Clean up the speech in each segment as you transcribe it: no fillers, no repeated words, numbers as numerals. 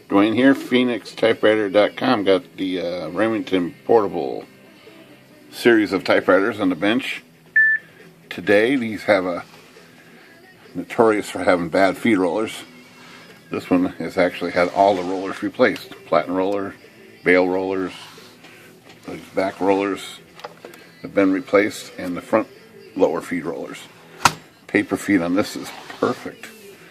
Dwayne here, PhoenixTypewriter.com. Got the Remington Portable series of typewriters on the bench. Today, these have a notorious for having bad feed rollers. This one has actually had all the rollers replaced. Platen roller, bail rollers, the back rollers have been replaced, and the front lower feed rollers. Paper feed on this is perfect.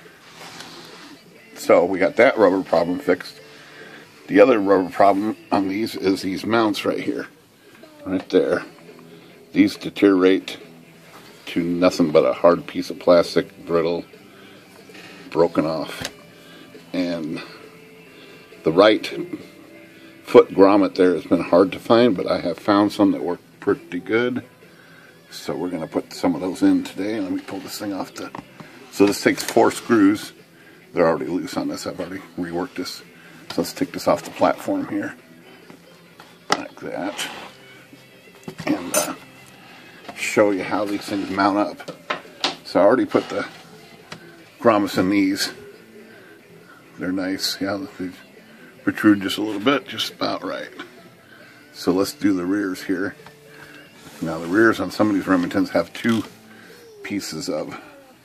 So we got that rubber problem fixed. The other rubber problem on these is these mounts right here. Right there. These deteriorate to nothing but a hard piece of plastic, brittle, broken off. And the right foot grommet there has been hard to find, but I have found some that work pretty good. So we're going to put some of those in today. And let me pull this thing off. So this takes 4 screws. They're already loose on this. I've already reworked this. So let's take this off the platform here. Like that. And show you how these things mount up. So I already put the grommets in these. They're nice. Yeah, they protrude just a little bit, just about right. So let's do the rears here. Now the rears on some of these Remingtons have 2 pieces of.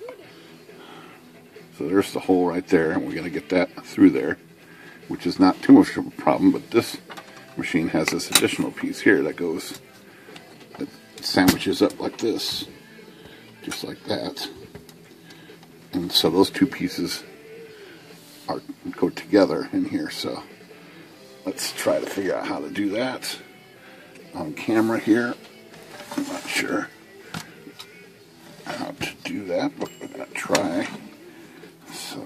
So there's the hole right there, and we're going to get that through there, which is not too much of a problem, but this machine has this additional piece here that goes, that sandwiches up like this, just like that. And so those 2 pieces go together in here, so let's try to figure out how to do that on camera here. I'm not sure how to do that, but we're going to try. So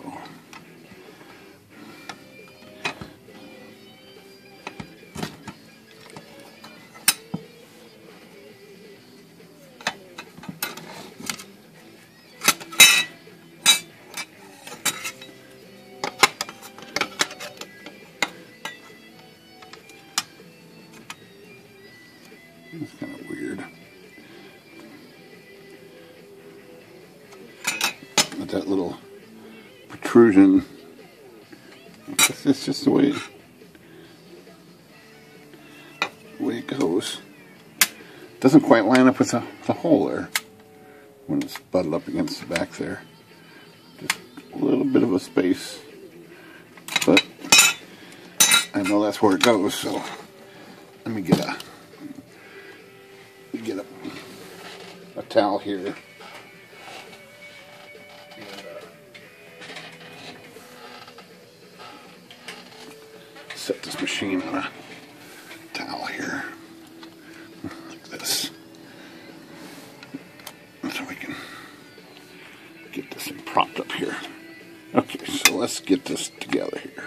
it's kind of weird. With that little protrusion, it's just the way it goes. Doesn't quite line up with the hole there when it's butted up against the back there. Just a little bit of a space, but I know that's where it goes. So let me get a towel here. Set this machine on a towel here, like this, so we can get this thing propped up here. Okay, so let's get this together here.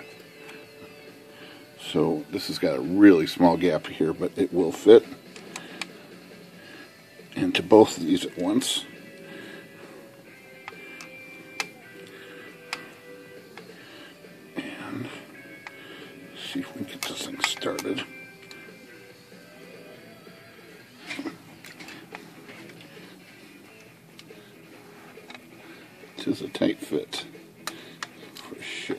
So this has got a really small gap here, but it will fit into both of these at once. See if we can get this thing started. This is a tight fit for sure.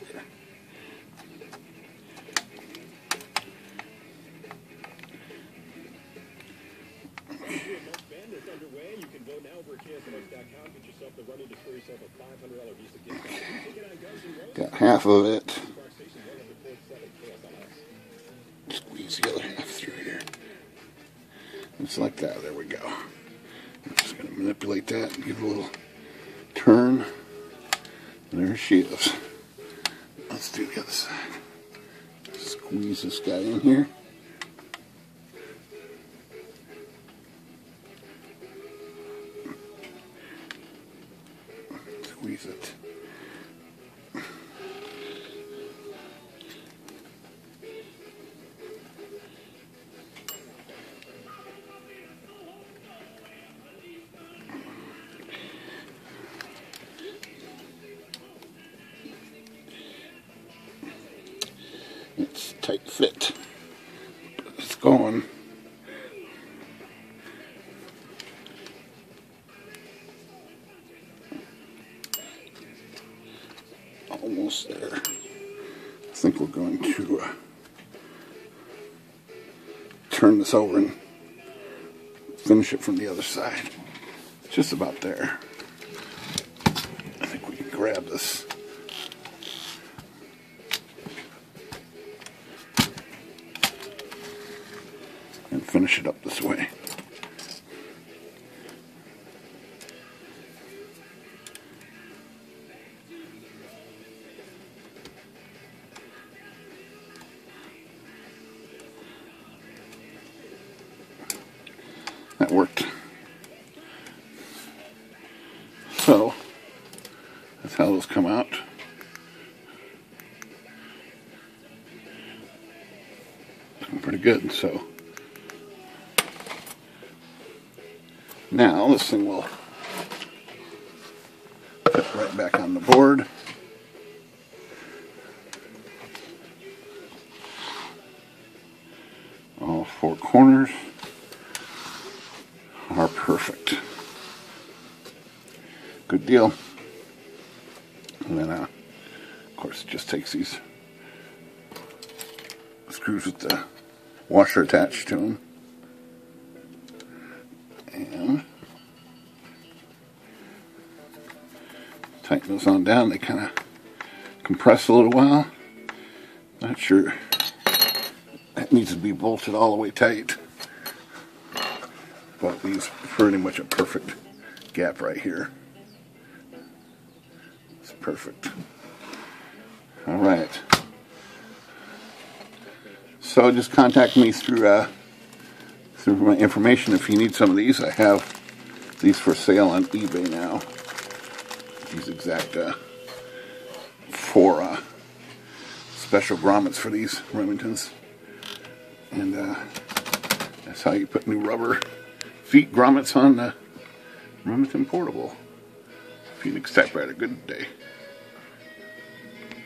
Got half of it. Squeeze the other half through here. Just like that. There we go. I'm just going to manipulate that and give it a little turn. And there she is. Let's do the other side. Squeeze this guy in here. Squeeze it. It's tight fit. It's going. Almost there. think we're going to turn this over and finish it from the other side. It's just about there. I think we can grab this. And finish it up this way. That worked. So, that's how those come out. Looking pretty good, so. Now, this thing will fit right back on the board. All four corners are perfect. Good deal. And then, of course, it just takes these screws with the washer attached to them. And tighten those on down. They kind of compress a little while. Not sure that needs to be bolted all the way tight. But these pretty much a perfect gap right here. It's perfect. All right. So just contact me through my information if you need some of these. I have these for sale on eBay now. These exact 4 special grommets for these Remingtons. And that's how you put new rubber feet grommets on the Remington Portable. Phoenix Typewriter, good day.